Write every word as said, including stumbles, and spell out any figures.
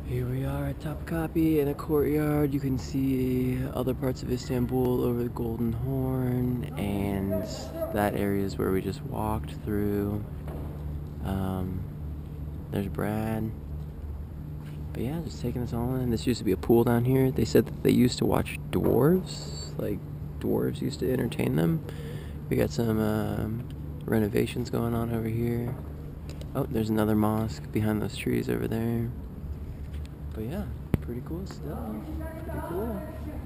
Here we are at Topkapi in a courtyard. You can see other parts of Istanbul over the Golden Horn, and that area is where we just walked through. Um, there's Brad. But yeah, just taking us all in. This used to be a pool down here. They said that they used to watch dwarves. Like, dwarves used to entertain them. We got some um, renovations going on over here. Oh, there's another mosque behind those trees over there. But yeah, pretty cool stuff. Pretty cool.